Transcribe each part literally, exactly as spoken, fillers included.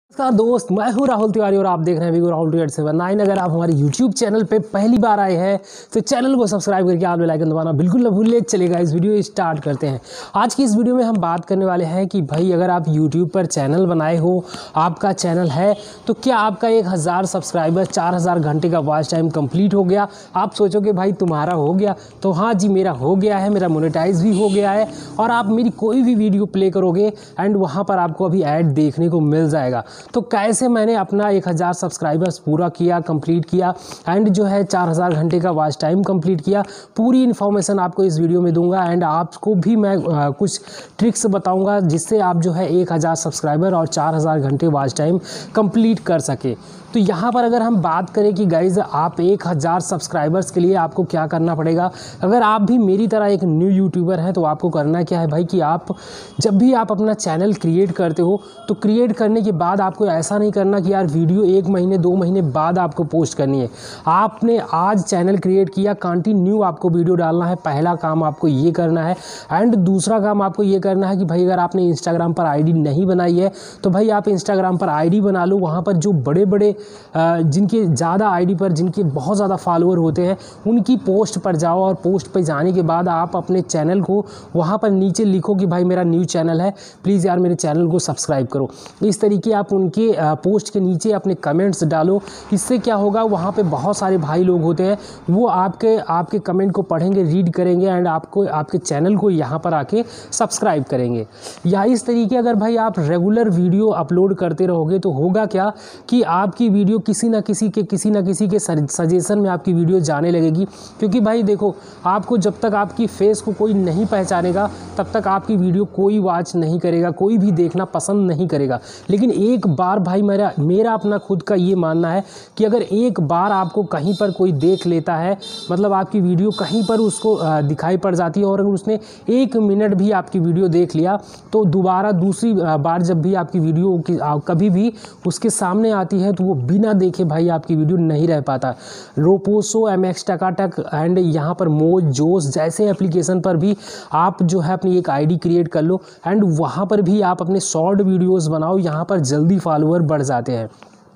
नमस्कार दोस्त, मैं हूं राहुल तिवारी और आप देख रहे हैं Vigo Rahul two eight seven nine. अगर आप हमारे यूट्यूब चैनल पे पहली बार आए हैं तो चैनल को सब्सक्राइब करके आप बेल आइकन दबाना बिल्कुल न भूलिए। चलेगा, इस वीडियो स्टार्ट करते हैं। आज की इस वीडियो में हम बात करने वाले हैं कि भाई अगर आप यूट्यूब पर चैनल बनाए हो, आपका चैनल है, तो क्या आपका एक हज़ार सब्सक्राइबर चार हज़ार घंटे का वॉच टाइम कंप्लीट हो गया? आप सोचोगे भाई तुम्हारा हो गया, तो हाँ जी मेरा हो गया है, मेरा मोनेटाइज भी हो गया है। और आप मेरी कोई भी वीडियो प्ले करोगे एंड वहाँ पर आपको अभी ऐड देखने को मिल जाएगा। तो कैसे मैंने अपना एक हज़ार सब्सक्राइबर्स पूरा किया, कंप्लीट किया एंड जो है चार हज़ार घंटे का वॉच टाइम कंप्लीट किया, पूरी इन्फॉर्मेशन आपको इस वीडियो में दूंगा। एंड आपको भी मैं आ, कुछ ट्रिक्स बताऊंगा जिससे आप जो है एक हज़ार सब्सक्राइबर और चार हज़ार घंटे वॉच टाइम कंप्लीट कर सके। तो यहाँ पर अगर हम बात करें कि गाइज़ आप एक हज़ार सब्सक्राइबर्स के लिए आपको क्या करना पड़ेगा, अगर आप भी मेरी तरह एक न्यू यूट्यूबर हैं तो आपको करना क्या है भाई कि आप जब भी आप अपना चैनल क्रिएट करते हो तो क्रिएट करने के बाद आपको ऐसा नहीं करना कि यार वीडियो एक महीने दो महीने बाद आपको पोस्ट करनी है। आपने आज चैनल क्रिएट किया, कंटिन्यू आपको वीडियो डालना है। पहला काम आपको ये करना है। एंड दूसरा काम आपको ये करना है कि भाई अगर आपने इंस्टाग्राम पर आईडी नहीं बनाई है तो भाई आप इंस्टाग्राम पर आईडी बना लो। वहाँ पर जो बड़े बड़े जिनके ज़्यादा आईडी पर जिनके बहुत ज़्यादा फॉलोअर होते हैं उनकी पोस्ट पर जाओ और पोस्ट पर जाने के बाद आप अपने चैनल को वहाँ पर नीचे लिखो कि भाई मेरा न्यू चैनल है, प्लीज़ यार मेरे चैनल को सब्सक्राइब करो। इस तरीके आप उनके पोस्ट के नीचे अपने कमेंट्स डालो। इससे क्या होगा, वहाँ पे बहुत सारे भाई लोग होते हैं, वो आपके आपके कमेंट को पढ़ेंगे, रीड करेंगे एंड आपको आपके चैनल को यहाँ पर आके सब्सक्राइब करेंगे। या इस तरीके अगर भाई आप रेगुलर वीडियो अपलोड करते रहोगे तो होगा क्या कि आपकी वीडियो किसी ना किसी के किसी ना किसी के सजेशन में आपकी वीडियो जाने लगेगी। क्योंकि भाई देखो, आपको जब तक आपकी फेस को कोई नहीं पहचानेगा तब तक आपकी वीडियो कोई वॉच नहीं करेगा, कोई भी देखना पसंद नहीं करेगा। लेकिन एक बार भाई मेरा मेरा अपना खुद का ये मानना है कि अगर एक बार आपको कहीं पर कोई देख लेता है, मतलब आपकी वीडियो कहीं पर उसको दिखाई पड़ जाती है और अगर उसने एक मिनट भी आपकी वीडियो देख लिया तो दोबारा दूसरी बार जब भी आपकी वीडियो की कभी भी उसके सामने आती है तो वो बिना देखे भाई आपकी वीडियो नहीं रह पाता। Roposo, M X Takatak and यहाँ पर मोज जोश जैसे एप्लीकेशन पर भी आप जो है अपनी एक आईडी क्रिएट कर लो एंड वहाँ पर भी आप अपने शॉर्ट वीडियोस बनाओ। यहाँ पर जल्दी फॉलोअर बढ़ जाते हैं।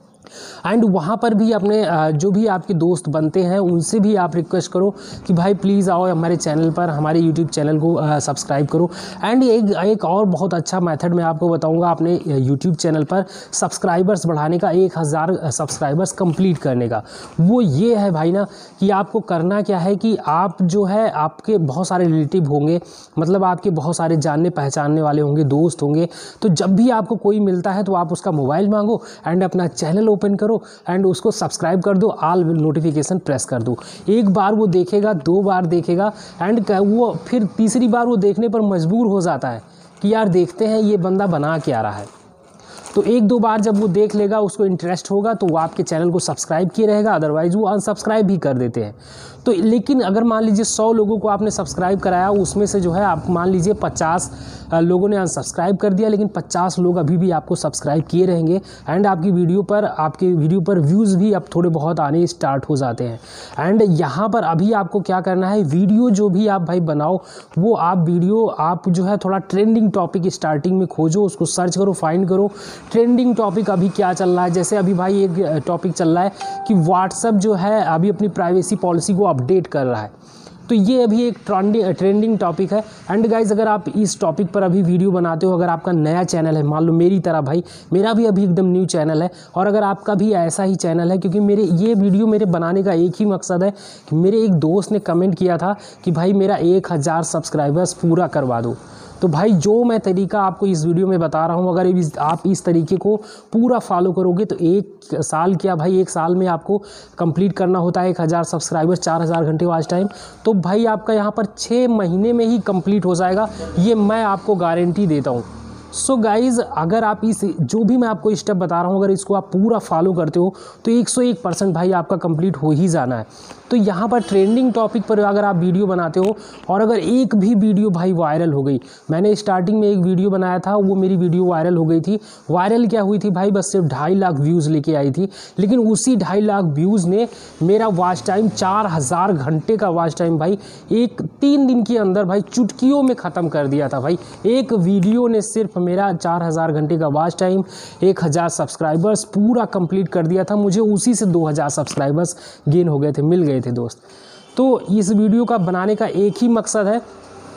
एंड वहाँ पर भी अपने जो भी आपके दोस्त बनते हैं उनसे भी आप रिक्वेस्ट करो कि भाई प्लीज़ आओ हमारे चैनल पर, हमारे यूट्यूब चैनल को सब्सक्राइब करो। एंड एक एक और बहुत अच्छा मेथड मैं आपको बताऊंगा अपने यूट्यूब चैनल पर सब्सक्राइबर्स बढ़ाने का, एक हज़ार सब्सक्राइबर्स कंप्लीट करने का। वो ये है भाई ना कि आपको करना क्या है कि आप जो है आपके बहुत सारे रिलेटिव होंगे, मतलब आपके बहुत सारे जानने पहचानने वाले होंगे, दोस्त होंगे। तो जब भी आपको कोई मिलता है तो आप उसका मोबाइल मांगो एंड अपना चैनल ओपन करो एंड उसको सब्सक्राइब कर दो, ऑल नोटिफिकेशन प्रेस कर दो। एक बार वो देखेगा, दो बार देखेगा एंड वो फिर तीसरी बार वो देखने पर मजबूर हो जाता है कि यार देखते हैं ये बंदा बना क्या रहा है। तो एक दो बार जब वो देख लेगा, उसको इंटरेस्ट होगा तो वो आपके चैनल को सब्सक्राइब किए रहेगा, अदरवाइज़ वो अनसब्सक्राइब भी कर देते हैं। तो लेकिन अगर मान लीजिए सौ लोगों को आपने सब्सक्राइब कराया, उसमें से जो है आप मान लीजिए पचास लोगों ने अनसब्सक्राइब कर दिया, लेकिन पचास लोग अभी भी आपको सब्सक्राइब किए रहेंगे एंड आपकी वीडियो पर आपके वीडियो पर व्यूज़ भी अब थोड़े बहुत आने स्टार्ट हो जाते हैं। एंड यहाँ पर अभी आपको क्या करना है, वीडियो जो भी आप भाई बनाओ वो आप वीडियो आप जो है थोड़ा ट्रेंडिंग टॉपिक स्टार्टिंग में खोजो, उसको सर्च करो, फाइंड करो ट्रेंडिंग टॉपिक अभी क्या चल रहा है। जैसे अभी भाई एक टॉपिक चल रहा है कि व्हाट्सएप जो है अभी अपनी प्राइवेसी पॉलिसी को अपडेट कर रहा है, तो ये अभी एक ट्रेंडिंग ट्रेंडिंग टॉपिक है। एंड गाइज अगर आप इस टॉपिक पर अभी वीडियो बनाते हो, अगर आपका नया चैनल है, मान लो मेरी तरह भाई मेरा भी अभी एकदम न्यू चैनल है, और अगर आपका भी ऐसा ही चैनल है, क्योंकि मेरे ये वीडियो मेरे बनाने का एक ही मकसद है कि मेरे एक दोस्त ने कमेंट किया था कि भाई मेरा एक हज़ार सब्सक्राइबर्स पूरा करवा दो। तो भाई जो मैं तरीका आपको इस वीडियो में बता रहा हूँ, अगर इस, आप इस तरीके को पूरा फॉलो करोगे तो एक साल क्या भाई एक साल में आपको कंप्लीट करना होता है एक हज़ार सब्सक्राइबर्स, चार हज़ार घंटे वॉच टाइम। तो भाई आपका यहाँ पर छः महीने में ही कंप्लीट हो जाएगा, ये मैं आपको गारंटी देता हूँ। सो गाइज़ अगर आप इस जो भी मैं आपको स्टेप बता रहा हूँ अगर इसको आप पूरा फॉलो करते हो तो एक सौ एक परसेंट भाई आपका कंप्लीट हो ही जाना है। तो यहाँ पर ट्रेंडिंग टॉपिक पर अगर आप वीडियो बनाते हो और अगर एक भी वीडियो भाई वायरल हो गई, मैंने स्टार्टिंग में एक वीडियो बनाया था, वो मेरी वीडियो वायरल हो गई थी। वायरल क्या हुई थी भाई, बस सिर्फ ढाई लाख व्यूज़ लेके आई थी, लेकिन उसी ढाई लाख व्यूज़ ने मेरा वॉच टाइम चार हज़ार घंटे का वॉच टाइम भाई एक तीन दिन के अंदर भाई चुटकियों में ख़त्म कर दिया था। भाई एक वीडियो ने सिर्फ मेरा चार हज़ार घंटे का वॉच टाइम, एक हज़ार सब्सक्राइबर्स पूरा कंप्लीट कर दिया था। मुझे उसी से दो हज़ार सब्सक्राइबर्स गेन हो गए थे, मिल गए थे दोस्त। तो इस वीडियो का बनाने का एक ही मकसद है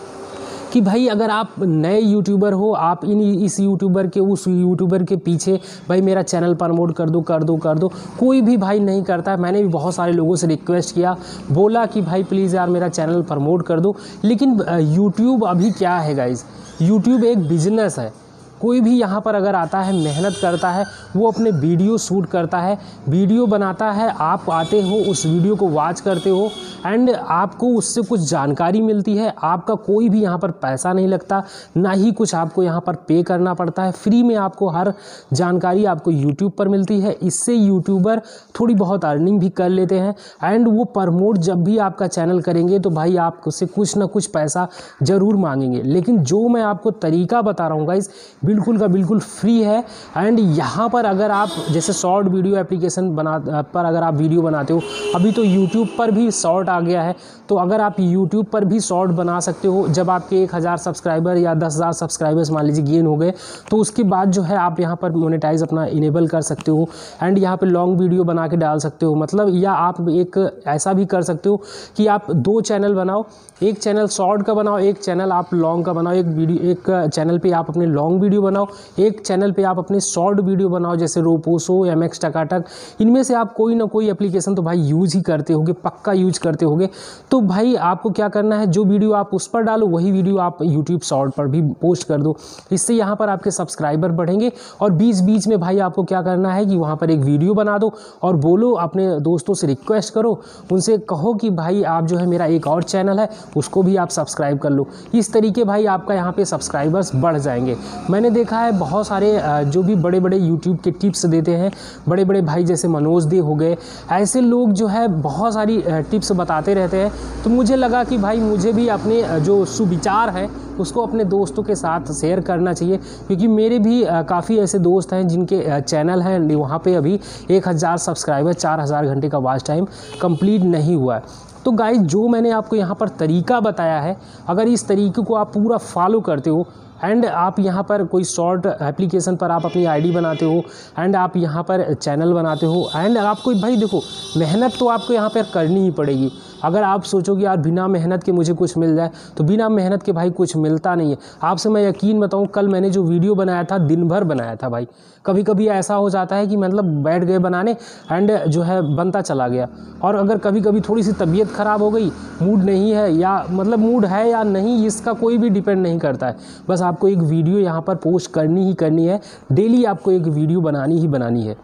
कि भाई अगर आप नए यूट्यूबर हो, आप इन इस यूट्यूबर के उस यूट्यूबर के पीछे भाई मेरा चैनल प्रमोट कर दो कर दो कर दो, कोई भी भाई नहीं करता है। मैंने भी बहुत सारे लोगों से रिक्वेस्ट किया, बोला कि भाई प्लीज़ यार मेरा चैनल प्रमोट कर दो। लेकिन यूट्यूब अभी क्या है गाइज़, यूट्यूब एक बिजनेस है। कोई भी यहाँ पर अगर आता है, मेहनत करता है, वो अपने वीडियो शूट करता है, वीडियो बनाता है, आप आते हो उस वीडियो को वॉच करते हो एंड आपको उससे कुछ जानकारी मिलती है। आपका कोई भी यहाँ पर पैसा नहीं लगता, ना ही कुछ आपको यहाँ पर पे करना पड़ता है। फ्री में आपको हर जानकारी आपको यूट्यूब पर मिलती है। इससे यूट्यूबर थोड़ी बहुत अर्निंग भी कर लेते हैं एंड वो प्रमोट जब भी आपका चैनल करेंगे तो भाई आपसे कुछ ना कुछ पैसा ज़रूर मांगेंगे। लेकिन जो मैं आपको तरीका बता रहा हूँ गाइस, बिल्कुल का बिल्कुल फ्री है। एंड यहाँ पर अगर आप जैसे शॉर्ट वीडियो एप्लीकेशन बना पर अगर आप वीडियो बनाते हो, अभी तो यूट्यूब पर भी शॉर्ट आ गया है, तो अगर आप यूट्यूब पर भी शॉर्ट बना सकते हो, जब आपके एक हज़ार सब्सक्राइबर या दस हज़ार सब्सक्राइबर्स मान लीजिए गेन हो गए, तो उसके बाद जो है आप यहाँ पर मोनेटाइज अपना इनेबल कर सकते हो एंड यहाँ पर लॉन्ग वीडियो बना के डाल सकते हो। मतलब या आप एक ऐसा भी कर सकते हो कि आप दो चैनल बनाओ, एक चैनल शॉर्ट का बनाओ, एक चैनल आप लॉन्ग का बनाओ। एक वीडियो एक चैनल पे आप अपने लॉन्ग वीडियो बनाओ, एक चैनल पे आप अपने शॉर्ट वीडियो बनाओ, जैसे रोपोसो, एम एक्स टकाटक, इनमें से आप कोई ना कोई एप्लीकेशन तो भाई यूज़ ही करते होगे, पक्का यूज करते होगे। तो भाई आपको क्या करना है, जो वीडियो आप उस पर डालो वही वीडियो आप यूट्यूब शॉर्ट पर भी पोस्ट कर दो। इससे यहाँ पर आपके सब्सक्राइबर बढ़ेंगे। और बीच बीच में भाई आपको क्या करना है कि वहाँ पर एक वीडियो बना दो और बोलो, अपने दोस्तों से रिक्वेस्ट करो, उनसे कहो कि भाई आप जो है मेरा एक और चैनल है उसको भी आप सब्सक्राइब कर लो। इस तरीके भाई आपका यहाँ पे सब्सक्राइबर्स बढ़ जाएंगे। मैंने देखा है बहुत सारे जो भी बड़े बड़े यूट्यूब के टिप्स देते हैं, बड़े बड़े भाई जैसे मनोज दे हो गए, ऐसे लोग जो है बहुत सारी टिप्स बताते रहते हैं। तो मुझे लगा कि भाई मुझे भी अपने जो सुविचार है उसको अपने दोस्तों के साथ शेयर करना चाहिए, क्योंकि मेरे भी काफ़ी ऐसे दोस्त हैं जिनके चैनल हैं, वहाँ पे अभी एक हज़ार सब्सक्राइबर, चार हज़ार घंटे का वॉच टाइम कंप्लीट नहीं हुआ है। तो गाइस जो मैंने आपको यहाँ पर तरीका बताया है, अगर इस तरीके को आप पूरा फॉलो करते हो एंड आप यहाँ पर कोई शॉर्ट एप्लीकेशन पर आप अपनी आईडी बनाते हो एंड आप यहाँ पर चैनल बनाते हो एंड आपको भाई देखो मेहनत तो आपको यहाँ पर करनी ही पड़ेगी। अगर आप सोचो कि यार बिना मेहनत के मुझे कुछ मिल जाए, तो बिना मेहनत के भाई कुछ मिलता नहीं है। आपसे मैं यकीन बताऊं, कल मैंने जो वीडियो बनाया था दिन भर बनाया था भाई। कभी कभी ऐसा हो जाता है कि मतलब बैठ गए बनाने एंड जो है बनता चला गया। और अगर कभी कभी थोड़ी सी तबीयत ख़राब हो गई, मूड नहीं है, या मतलब मूड है या नहीं, इसका कोई भी डिपेंड नहीं करता है। बस आपको एक वीडियो यहाँ पर पोस्ट करनी ही करनी है, डेली आपको एक वीडियो बनानी ही बनानी है।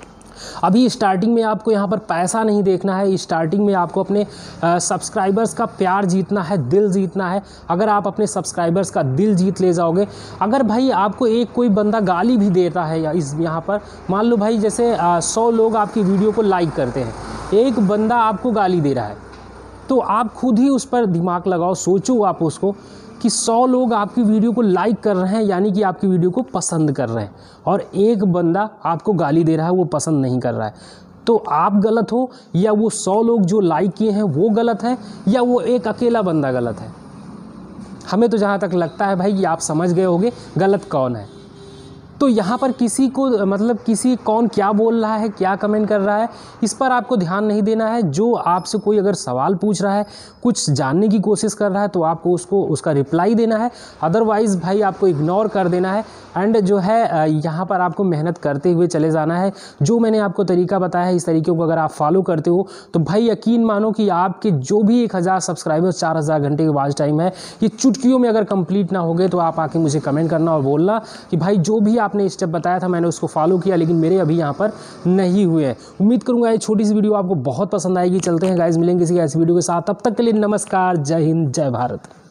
अभी स्टार्टिंग में आपको यहाँ पर पैसा नहीं देखना है, स्टार्टिंग में आपको अपने सब्सक्राइबर्स का प्यार जीतना है, दिल जीतना है। अगर आप अपने सब्सक्राइबर्स का दिल जीत ले जाओगे, अगर भाई आपको एक कोई बंदा गाली भी देता है या इस यहाँ पर मान लो भाई जैसे सौ लोग आपकी वीडियो को लाइक करते हैं, एक बंदा आपको गाली दे रहा है, तो आप खुद ही उस पर दिमाग लगाओ, सोचो आप उसको कि सौ लोग आपकी वीडियो को लाइक कर रहे हैं, यानी कि आपकी वीडियो को पसंद कर रहे हैं, और एक बंदा आपको गाली दे रहा है, वो पसंद नहीं कर रहा है। तो आप गलत हो या वो सौ लोग जो लाइक किए हैं वो गलत है, या वो एक अकेला बंदा गलत है? हमें तो जहाँ तक लगता है भाई कि आप समझ गए होंगे गलत कौन है। तो यहाँ पर किसी को मतलब किसी कौन क्या बोल रहा है, क्या कमेंट कर रहा है, इस पर आपको ध्यान नहीं देना है। जो आपसे कोई अगर सवाल पूछ रहा है, कुछ जानने की कोशिश कर रहा है, तो आपको उसको उसका रिप्लाई देना है। अदरवाइज़ भाई आपको इग्नोर कर देना है एंड जो है यहाँ पर आपको मेहनत करते हुए चले जाना है। जो मैंने आपको तरीका बताया है, इस तरीके को अगर आप फॉलो करते हो तो भाई यकीन मानो कि आपके जो भी एक हज़ार सब्सक्राइबर, चार हज़ार घंटे के वॉच टाइम है, ये चुटकियों में अगर कंप्लीट ना हो गए, तो आप आके मुझे कमेंट करना और बोलना कि भाई जो भी आपने स्टेप बताया था मैंने उसको फॉलो किया, लेकिन मेरे अभी यहाँ पर नहीं हुए हैं। उम्मीद करूँगा ये छोटी सी वीडियो आपको बहुत पसंद आएगी। चलते हैं गाइस, मिलेंगे किसी ऐसी वीडियो के साथ, तब तक के लिए नमस्कार, जय हिंद, जय भारत।